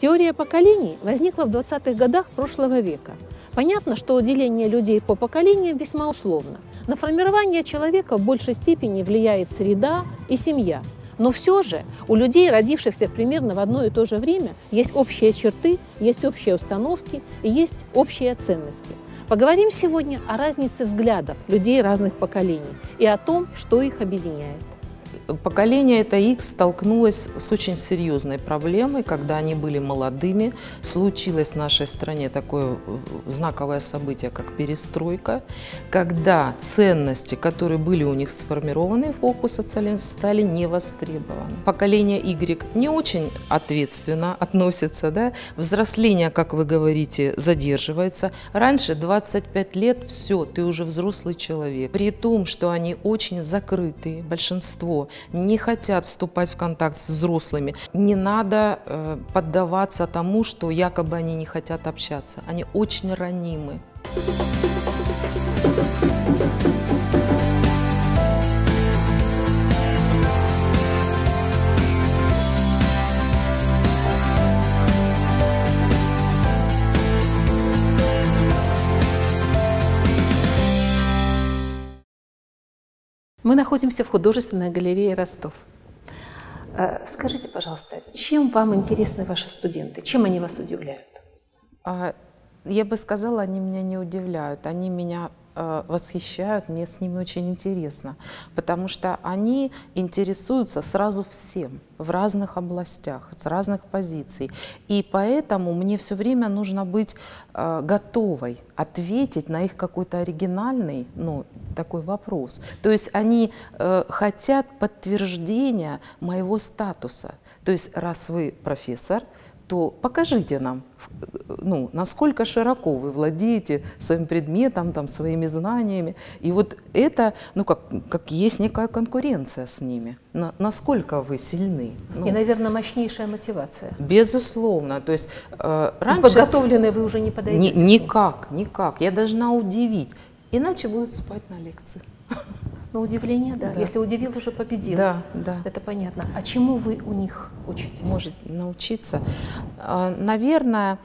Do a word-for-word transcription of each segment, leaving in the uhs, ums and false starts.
Теория поколений возникла в двадцатых годах прошлого века. Понятно, что деление людей по поколениям весьма условно. На формирование человека в большей степени влияет среда и семья. Но все же у людей, родившихся примерно в одно и то же время, есть общие черты, есть общие установки и есть общие ценности. Поговорим сегодня о разнице взглядов людей разных поколений и о том, что их объединяет. Поколение это Икс столкнулось с очень серьезной проблемой, когда они были молодыми. Случилось в нашей стране такое знаковое событие, как перестройка, когда ценности, которые были у них сформированы в эпоху социализма, стали невостребованы. Поколение Y не очень ответственно относится, да? Взросление, как вы говорите, задерживается. Раньше двадцать пять лет, все, ты уже взрослый человек. При том, что они очень закрытые, большинство не хотят вступать в контакт с взрослыми. Не надо э, поддаваться тому, что якобы они не хотят общаться. Они очень ранимы. Мы находимся в художественной галерее Ростов. Скажите, пожалуйста, чем вам интересны ваши студенты? Чем они вас удивляют? Я бы сказала, они меня не удивляют. Они меня восхищают, мне с ними очень интересно, потому что они интересуются сразу всем, в разных областях, с разных позиций. И поэтому мне все время нужно быть э, готовой ответить на их какой-то оригинальный, ну, такой вопрос. То есть они э, хотят подтверждения моего статуса. То есть раз вы профессор, то покажите нам, ну, насколько широко вы владеете своим предметом, там, своими знаниями. И вот это, ну, как, как есть некая конкуренция с ними. На, насколько вы сильны. Ну, и, наверное, мощнейшая мотивация. Безусловно. То есть э, раньше... Подготовленные вы уже не подойдете? Ни, никак, никак. Я должна удивить. Иначе будут спать на лекции. На удивление, да. Да. Если удивил, уже победил. Да, да. Это понятно. А чему вы у них учитесь? Может научиться. Наверное,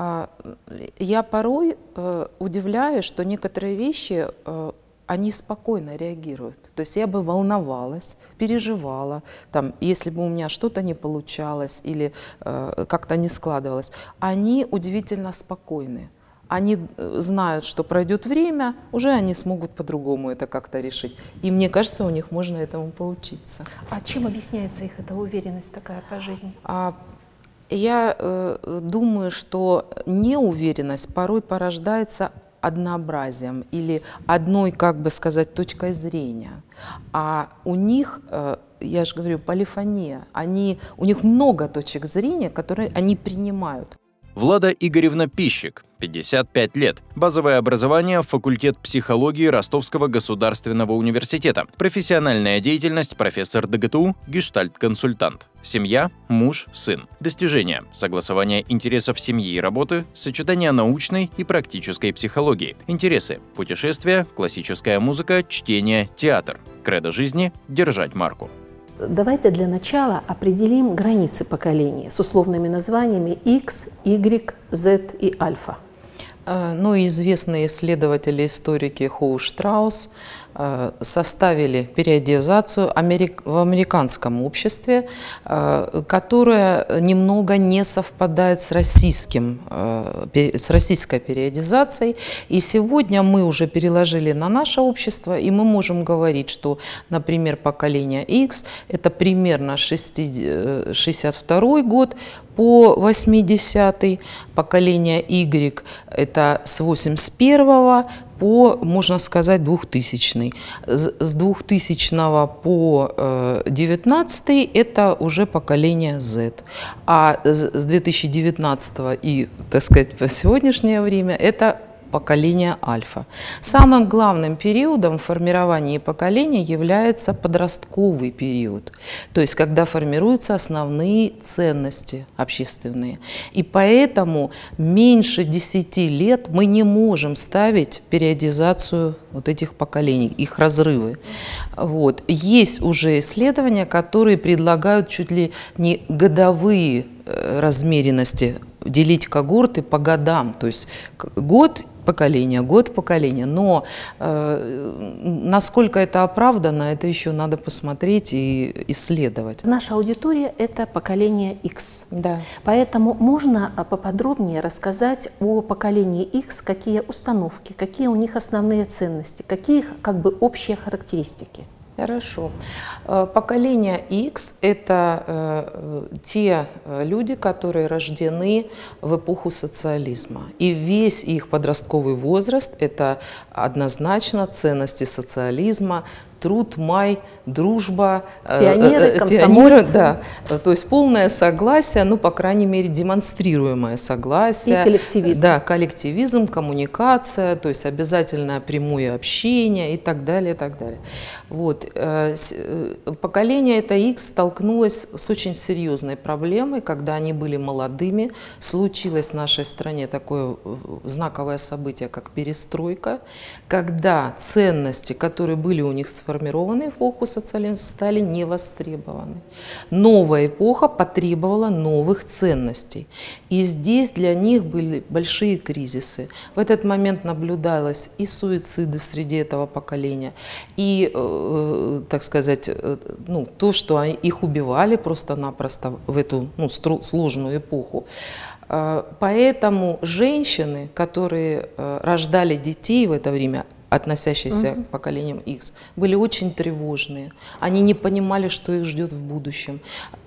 я порой удивляюсь, что некоторые вещи, они спокойно реагируют. То есть я бы волновалась, переживала, там, если бы у меня что-то не получалось или как-то не складывалось. Они удивительно спокойны. Они знают, что пройдет время, уже они смогут по-другому это как-то решить. И мне кажется, у них можно этому поучиться. А чем объясняется их эта уверенность такая по жизни? А, я э, думаю, что неуверенность порой порождается однообразием или одной, как бы сказать, точкой зрения. А у них, э, я же говорю, полифония. Они, у них много точек зрения, которые они принимают. Влада Игоревна Пищик, пятьдесят пять лет. Базовое образование, факультет психологии Ростовского государственного университета. Профессиональная деятельность, профессор ДГТУ, гештальт-консультант. Семья, муж, сын. Достижения: согласование интересов семьи и работы, сочетание научной и практической психологии. Интересы: путешествия, классическая музыка, чтение, театр. Кредо жизни – держать марку. Давайте для начала определим границы поколений с условными названиями X, Y, Z и альфа. Ну, известные исследователи, историки Хоу Штраус составили периодизацию в американском обществе, которая немного не совпадает с, российским, с российской периодизацией. И сегодня мы уже переложили на наше общество, и мы можем говорить, что, например, поколение X – это примерно шестьдесят второй год по восьмидесятый, поколение Y – это с восемьдесят первого по, можно сказать, двухтысячный. С двухтысячного по девятнадцатый это уже поколение Z. А с две тысячи девятнадцатого и, так сказать, по сегодняшнее время это поколения альфа. Самым главным периодом в формировании поколения является подростковый период, то есть когда формируются основные ценности общественные. И поэтому меньше десяти лет мы не можем ставить периодизацию вот этих поколений, их разрывы. Вот. Есть уже исследования, которые предлагают чуть ли не годовые размеренности, делить когорты по годам, то есть год поколения, год поколения. Но э, насколько это оправдано, это еще надо посмотреть и исследовать. Наша аудитория – это поколение X. Да. Поэтому можно поподробнее рассказать о поколении X, какие установки, какие у них основные ценности, какие как бы общие характеристики. Хорошо. Поколение X – это э, те люди, которые рождены в эпоху социализма. И весь их подростковый возраст – это однозначно ценности социализма, труд, май, дружба, пионеры, комсомольцы. Пионеры, да. То есть полное согласие, ну, по крайней мере, демонстрируемое согласие. И коллективизм. Да, коллективизм, коммуникация, то есть обязательное прямое общение и так далее, и так далее. Вот. Поколение это X столкнулось с очень серьезной проблемой, когда они были молодыми. Случилось в нашей стране такое знаковое событие, как перестройка, когда ценности, которые были у них сформированы, сформированные в эпоху социализма, стали невостребованы. Новая эпоха потребовала новых ценностей. И здесь для них были большие кризисы. В этот момент наблюдалось и суициды среди этого поколения, и, э, так сказать, э, ну, то, что их убивали просто-напросто в эту ну, сложную эпоху. Поэтому женщины, которые э, рождали детей в это время, относящиеся uh-huh. к поколениям X, были очень тревожные. Они не понимали, что их ждет в будущем.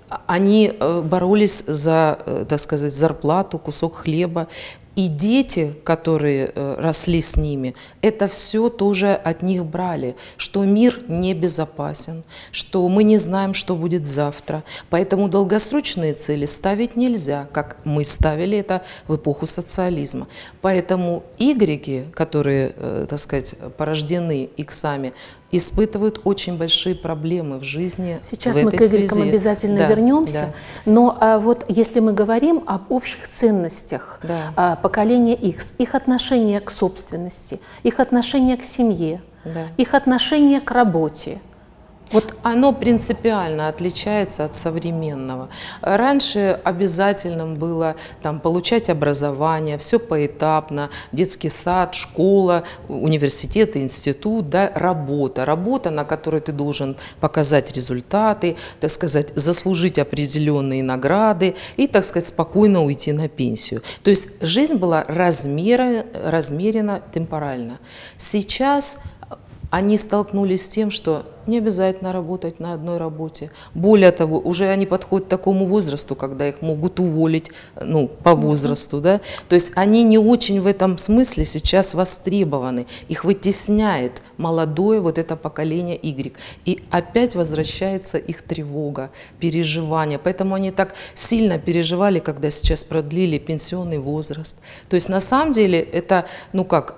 Они боролись за, так сказать, зарплату, кусок хлеба. И дети, которые росли с ними, это все тоже от них брали, что мир небезопасен, что мы не знаем, что будет завтра. Поэтому долгосрочные цели ставить нельзя, как мы ставили это в эпоху социализма. Поэтому Y, которые, так сказать, порождены иксами, испытывают очень большие проблемы в жизни. Сейчас в мы этой к игрекам связи. обязательно да, вернемся. Да. Но а, вот если мы говорим об общих ценностях да. а, поколения X, их отношение к собственности, их отношение к семье, да. их отношение к работе. Вот оно принципиально отличается от современного. Раньше обязательным было там, получать образование, все поэтапно, детский сад, школа, университет, институт, да, работа. Работа, на которой ты должен показать результаты, так сказать, заслужить определенные награды и, так сказать, спокойно уйти на пенсию. То есть жизнь была размерена, размерена темпорально. Сейчас они столкнулись с тем, что не обязательно работать на одной работе. Более того, уже они подходят к такому возрасту, когда их могут уволить ну, по возрасту. Да? То есть они не очень в этом смысле сейчас востребованы. Их вытесняет молодое вот это поколение Y. И опять возвращается их тревога, переживания. Поэтому они так сильно переживали, когда сейчас продлили пенсионный возраст. То есть на самом деле это, ну как,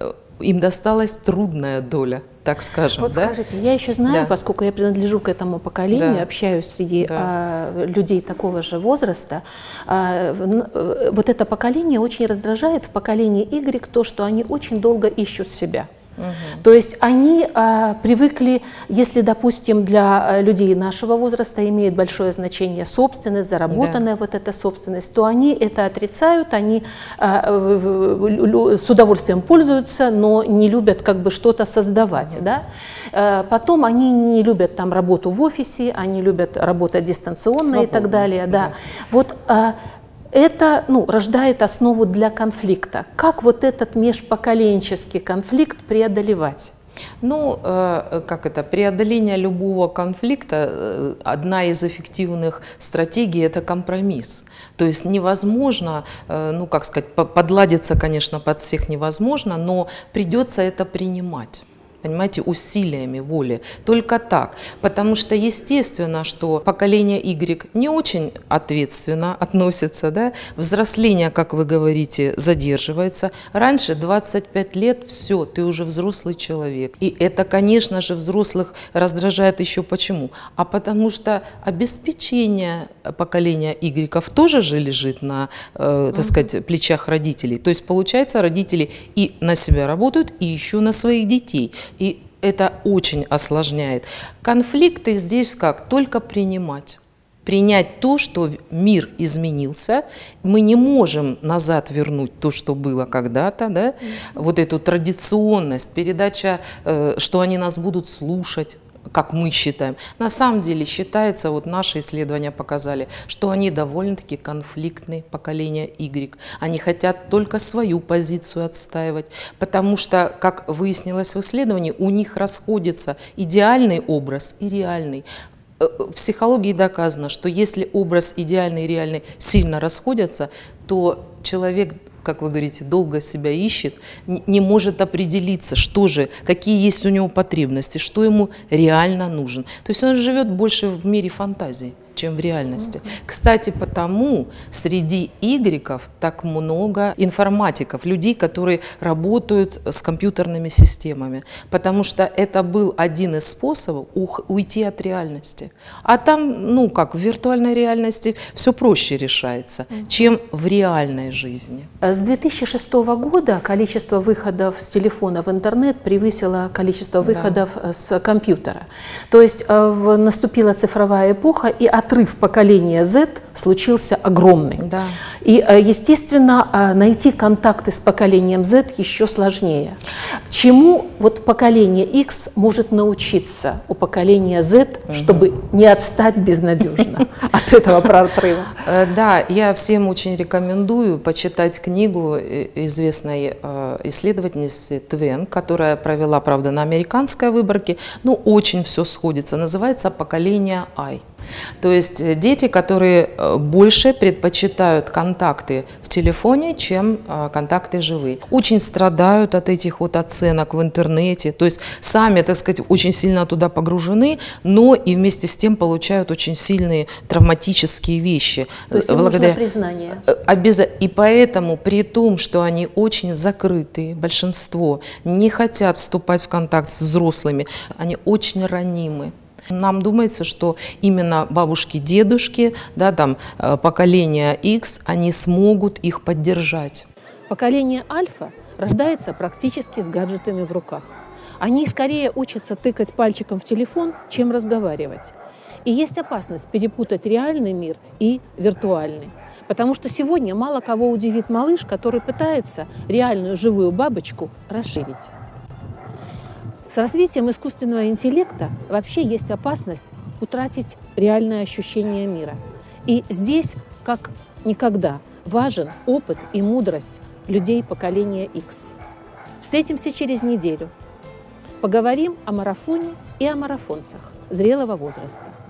им досталась трудная доля, так скажем. Вот да? скажите, я еще знаю, да. поскольку я принадлежу к этому поколению, да. общаюсь среди да. а, людей такого же возраста, а, в, вот это поколение очень раздражает в поколении Y то, что они очень долго ищут себя. Угу. То есть они а, привыкли, если, допустим, для людей нашего возраста имеет большое значение собственность, заработанная да. вот эта собственность, то они это отрицают, они а, в, в, с удовольствием пользуются, но не любят как бы что-то создавать. Угу. Да? А, потом они не любят там работу в офисе, они любят работать дистанционно Свободно. И так далее. Да. Да. Вот, а, это ну, рождает основу для конфликта. Как вот этот межпоколенческий конфликт преодолевать? Ну, э, как это, преодоление любого конфликта, э, одна из эффективных стратегий – это компромисс. То есть невозможно, э, ну, как сказать, подладиться, конечно, под всех невозможно, но придется это принимать. понимаете, усилиями воли. Только так. Потому что естественно, что поколение Y не очень ответственно относится, да? Взросление, как вы говорите, задерживается. Раньше двадцать пять лет, все, ты уже взрослый человек. И это, конечно же, взрослых раздражает еще почему? А потому что обеспечение поколения Y тоже же лежит на, э, так сказать, плечах родителей. То есть, получается, родители и на себя работают, и еще на своих детей. И это очень осложняет. Конфликты здесь как? Только принимать. Принять то, что мир изменился. Мы не можем назад вернуть то, что было когда-то. Да? Mm-hmm. Вот эту традиционность, передача, э, что они нас будут слушать, как мы считаем. На самом деле считается, вот наши исследования показали, что они довольно-таки конфликтные, поколение Y. Они хотят только свою позицию отстаивать, потому что, как выяснилось в исследовании, у них расходится идеальный образ и реальный. В психологии доказано, что если образ идеальный и реальный сильно расходятся, то человек, как вы говорите, долго себя ищет, не может определиться, что же, какие есть у него потребности, что ему реально нужен. То есть он живет больше в мире фантазии, чем в реальности. Mm-hmm. Кстати, потому среди игреков так много информатиков, людей, которые работают с компьютерными системами, потому что это был один из способов уйти от реальности. А там, ну как, в виртуальной реальности все проще решается, mm-hmm. чем в реальной жизни. С две тысячи шестого года количество выходов с телефона в интернет превысило количество выходов да. с компьютера. То есть в, наступила цифровая эпоха, и отрыв поколения Z случился огромный. Да. И, естественно, найти контакты с поколением Z еще сложнее. Чему вот поколение X может научиться у поколения Z, угу. чтобы не отстать безнадежно от этого прорыва? Да, я всем очень рекомендую почитать книгу известной исследовательницы Твен, которая провела, правда, на американской выборке, но очень все сходится. Называется «Поколение I». То есть дети, которые больше предпочитают контакты в телефоне, чем контакты живые. Очень страдают от этих вот оценок в интернете, то есть сами, так сказать, очень сильно туда погружены, но и вместе с тем получают очень сильные травматические вещи. То есть им нужно признание. Обязательно. И поэтому, при том, что они очень закрытые, большинство не хотят вступать в контакт с взрослыми, они очень ранимы. Нам думается, что именно бабушки, дедушки, да, там, поколение X, они смогут их поддержать. Поколение Альфа рождается практически с гаджетами в руках. Они скорее учатся тыкать пальчиком в телефон, чем разговаривать. И есть опасность перепутать реальный мир и виртуальный. Потому что сегодня мало кого удивит малыш, который пытается реальную живую бабочку расширить. С развитием искусственного интеллекта вообще есть опасность утратить реальное ощущение мира. И здесь, как никогда, важен опыт и мудрость людей поколения X. Встретимся через неделю. Поговорим о марафоне и о марафонцах зрелого возраста.